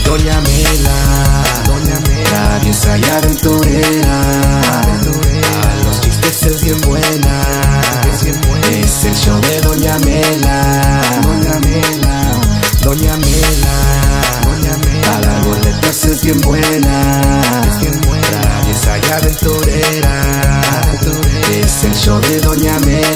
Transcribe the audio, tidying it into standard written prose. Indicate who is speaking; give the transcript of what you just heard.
Speaker 1: Doña Mela, traviesa y aventurera, a los chistes es bien buena. Es el show de Doña Mela, Doña Mela, para boletas es bien buena. Traviesa y aventurera, es el show de Doña Mela.